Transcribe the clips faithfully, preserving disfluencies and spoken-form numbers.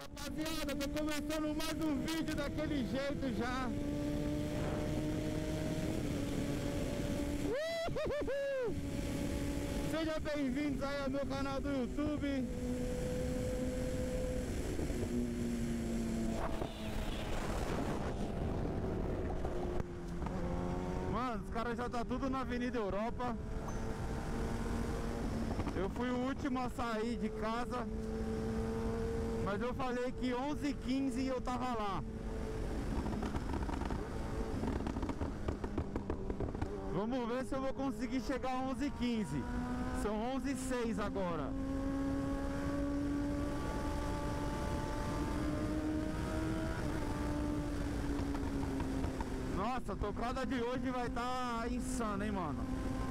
Rapaziada, tô começando mais um vídeo daquele jeito já. Uhuhu! Sejam bem-vindos aí ao meu canal do YouTube. Mano, os caras já tá tudo na Avenida Europa. Eu fui o último a sair de casa, mas eu falei que onze e quinze eu tava lá. Vamos ver se eu vou conseguir chegar a onze e quinze. São onze e seis agora. Nossa, a tocada de hoje vai estar insana, hein, mano?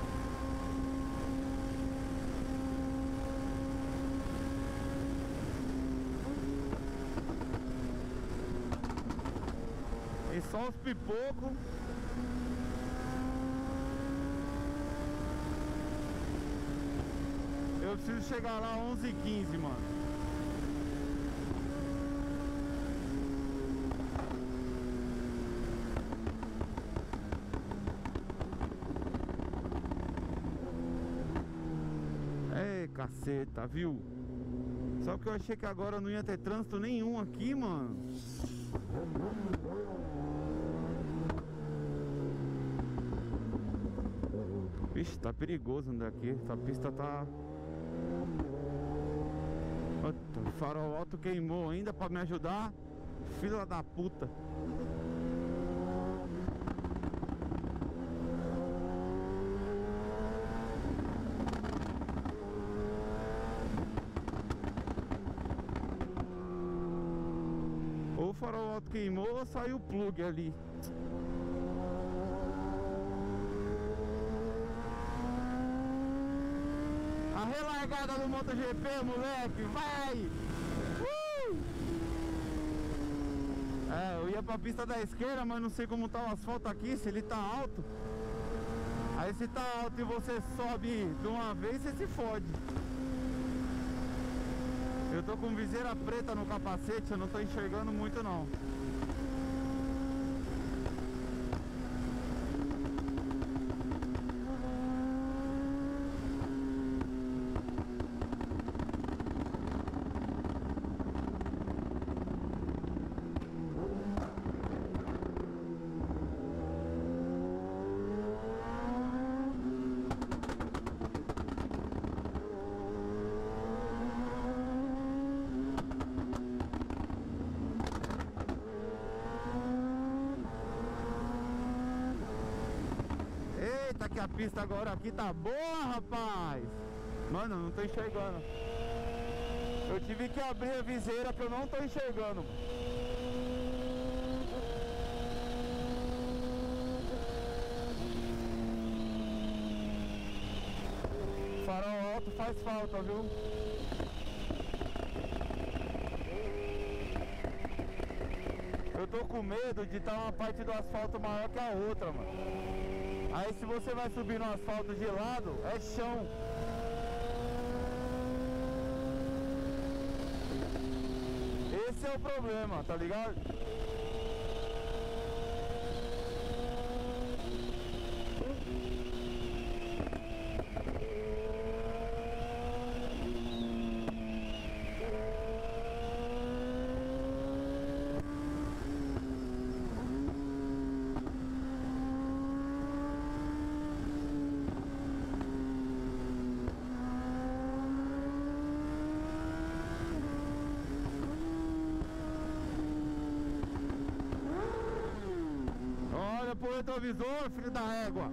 E só os pipocos. Eu preciso chegar lá onze e quinze, mano. Ei, caceta, viu? Só que eu achei que agora não ia ter trânsito nenhum aqui, mano. Vixe, tá perigoso andar aqui. Essa pista tá... Puta, o farol alto queimou ainda pra me ajudar. Filha da puta. Ou o farol alto queimou ou saiu o plug ali. A relargada do MotoGP, moleque, vai! Uh! É, eu ia pra pista da esquerda, mas não sei como tá o asfalto aqui, se ele tá alto. Aí se tá alto e você sobe de uma vez, você se fode. Eu tô com viseira preta no capacete, eu não tô enxergando muito não. A pista agora aqui tá boa, rapaz. Mano, não tô enxergando. Eu tive que abrir a viseira que eu não tô enxergando. Farol alto faz falta, viu? Eu tô com medo de estar uma parte do asfalto maior que a outra, mano. Aí se você vai subir no asfalto de lado, é chão. Esse é o problema, tá ligado? Olha pro retrovisor, filho da égua.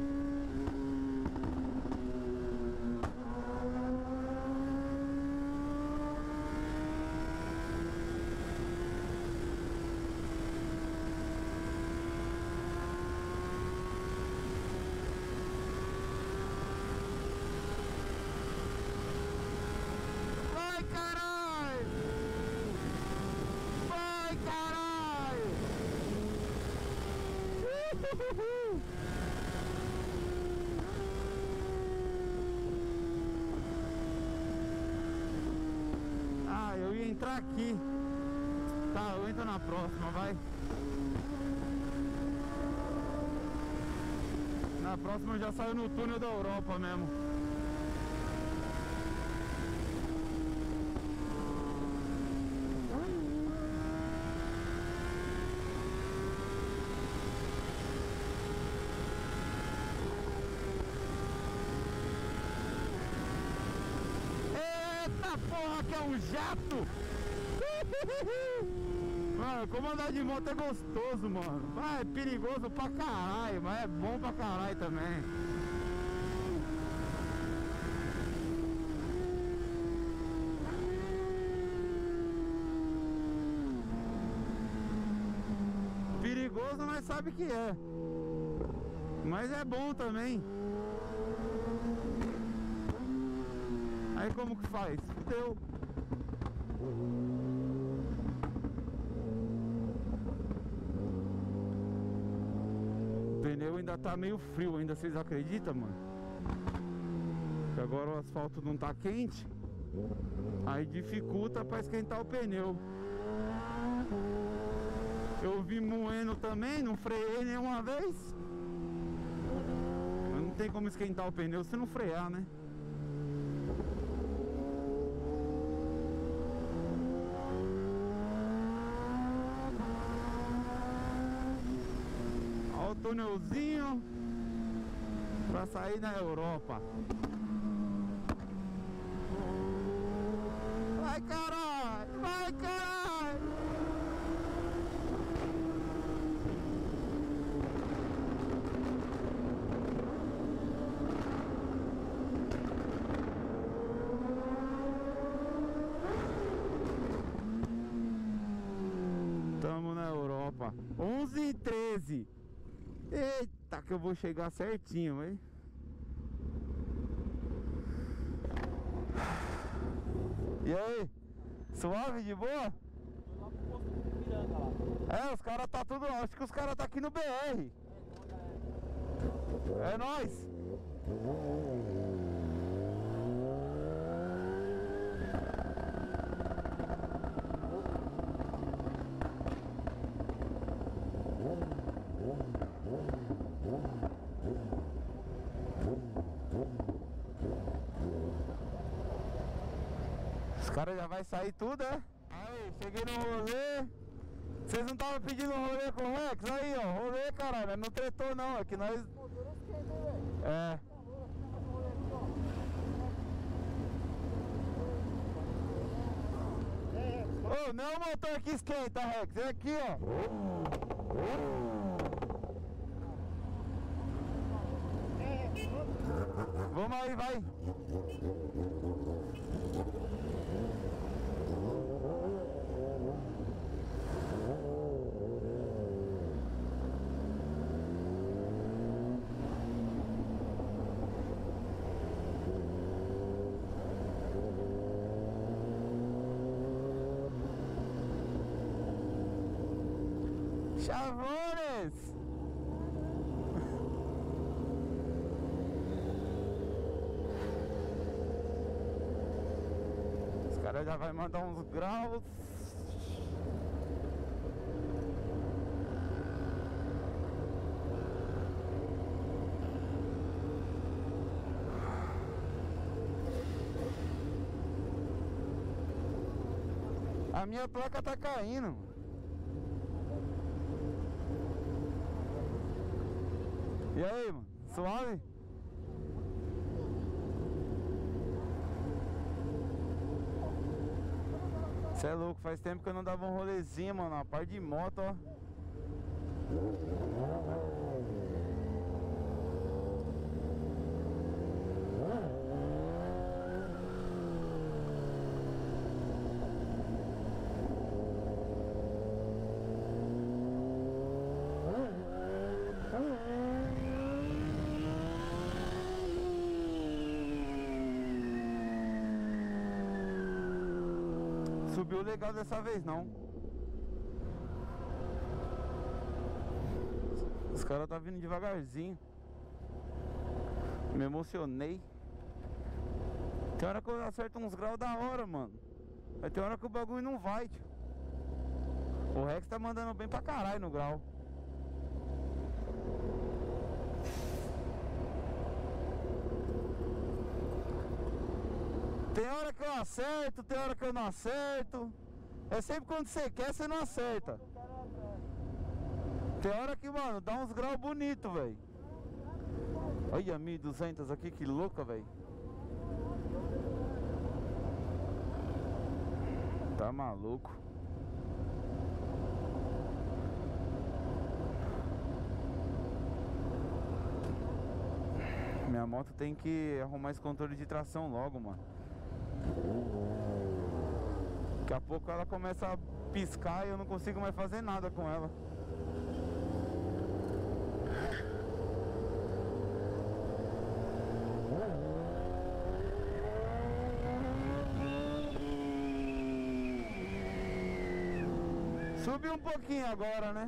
Vai, caralho! Vai, caralho! Uhul. Ah, eu ia entrar aqui. Tá, eu entro na próxima, vai. Na próxima eu já saio no túnel da Europa mesmo. Eita porra, que é um jato! Mano, como andar de moto é gostoso, mano. Ah, é perigoso pra caralho, mas é bom pra caralho também. Perigoso, mas sabe que é. Mas é bom também. Aí como que faz? Fudeu. O pneu ainda tá meio frio ainda, vocês acreditam, mano? Que agora o asfalto não tá quente. Aí dificulta pra esquentar o pneu. Eu vim moendo também, não freiei nenhuma vez. Mas não tem como esquentar o pneu se não frear, né? Olha o túnelzinho pra sair na Europa. Vai, caralho! Vai, caralho! Tamo na Europa. onze e treze. Eita, que eu vou chegar certinho, hein? E aí? Suave, de boa? É, os caras tá tudo... Acho que os caras tá aqui no B R. É nóis! Os caras já vai sair tudo, é? Aí, cheguei no rolê. Vocês não estavam pedindo rolê com o Rex? Aí, ó, rolê, caralho. Não tretou não, é que nós... É. Ô, oh, não é o motor que esquenta, Rex, é aqui, ó. Vamos aí, vai. Chavões! Os caras já vai mandar uns graus. A minha placa tá caindo. E aí, mano? Suave? Cê é louco, faz tempo que eu não dava um rolezinho, mano. Uma parte de moto, ó. Subiu legal dessa vez, não. Os caras tá vindo devagarzinho. Me emocionei. Tem hora que eu acerto uns graus da hora, mano. Aí tem hora que o bagulho não vai, tio. O Rex tá mandando bem pra caralho no grau. Tem hora que eu acerto, tem hora que eu não acerto. É sempre quando você quer, você não acerta. Tem hora que, mano, dá uns graus bonitos, velho. Olha, mil e duzentos aqui, que louca, velho. Tá maluco. Minha moto tem que arrumar esse controle de tração logo, mano. Daqui a pouco ela começa a piscar e eu não consigo mais fazer nada com ela. Subiu um pouquinho agora, né?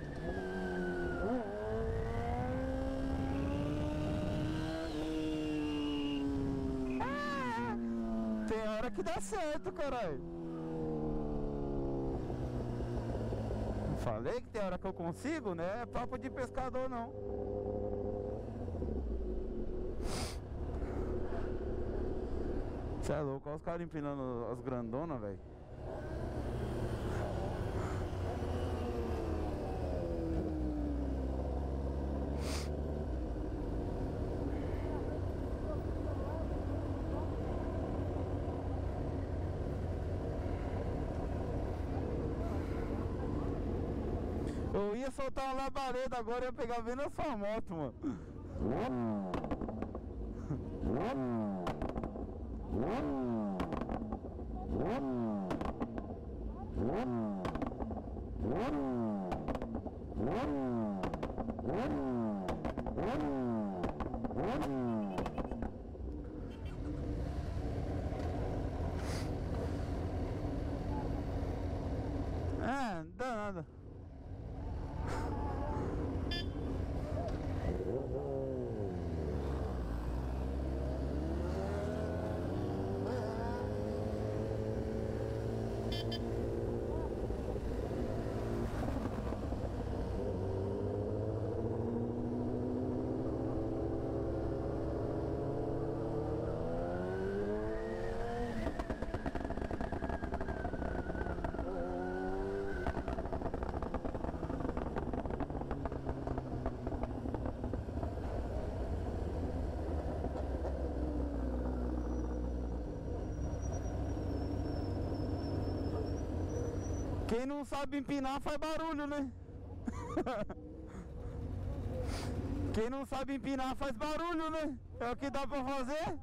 Ah, tem hora que dá certo, caralho. Falei que tem hora que eu consigo, né? É papo de pescador, não. Cê é louco, olha os caras empinando as grandonas, velho. Eu ia soltar uma labareda agora, ia pegar bem na sua moto, mano. É, não dá nada. Quem não sabe empinar faz barulho, né? Quem não sabe empinar faz barulho, né? É o que dá pra fazer.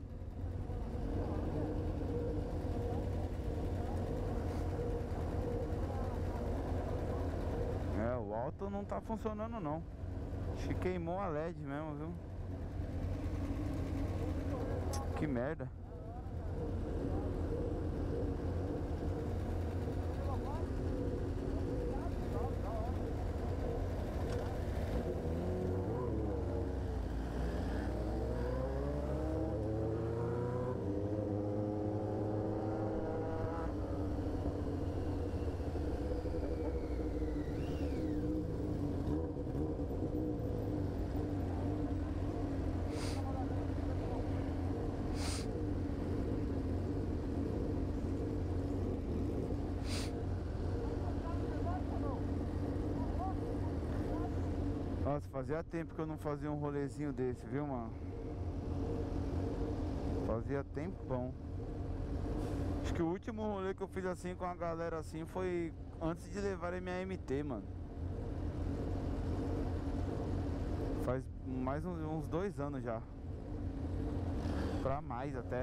É, o alto não tá funcionando não. Acho que queimou a L E D mesmo, viu? Que merda. Nossa, fazia tempo que eu não fazia um rolezinho desse, viu, mano? Fazia tempão. Acho que o último rolê que eu fiz assim com a galera assim foi antes de levarem minha M T, mano. Faz mais uns, uns dois anos já. Pra mais até.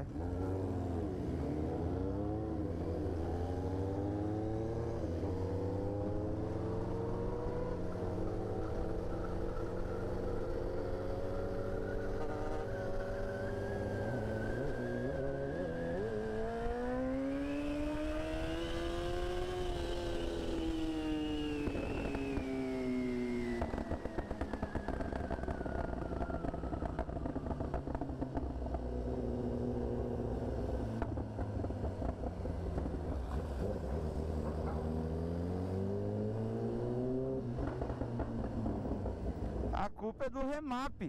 culpa é do remap.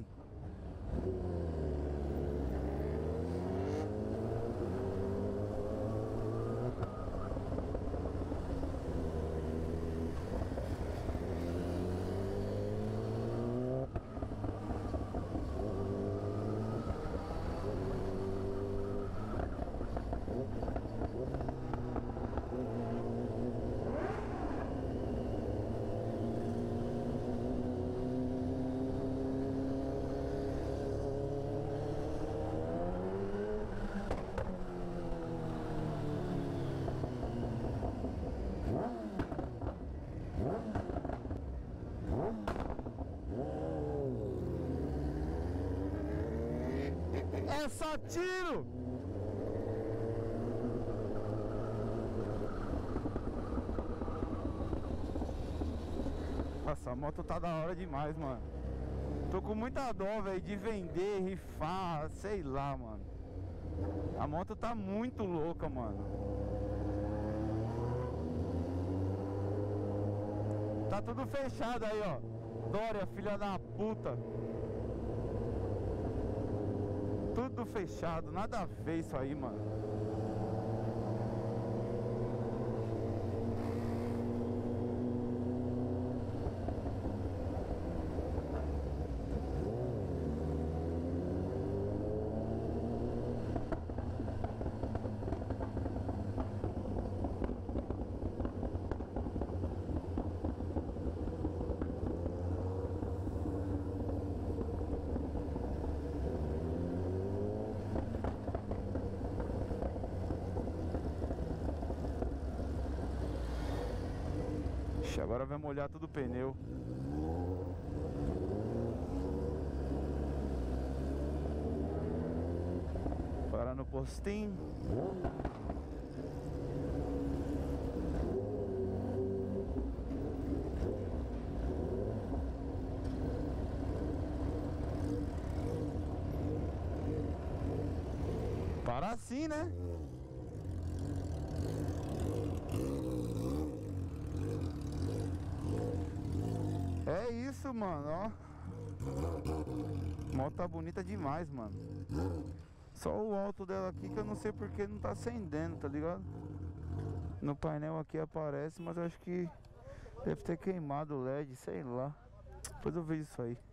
É só tiro! Nossa, a moto tá da hora demais, mano. Tô com muita dó, velho, de vender, rifar, sei lá, mano. A moto tá muito louca, mano. Tá tudo fechado aí, ó. Dória, filha da puta. Tudo fechado, nada a ver isso aí, mano. Agora vai molhar tudo o pneu. Parar no postinho. Para assim, né? É isso, mano, ó. A moto tá bonita demais, mano. Só o alto dela aqui que eu não sei porque não tá acendendo, tá ligado? No painel aqui aparece, mas eu acho que deve ter queimado o L E D, sei lá. Depois eu vejo isso aí.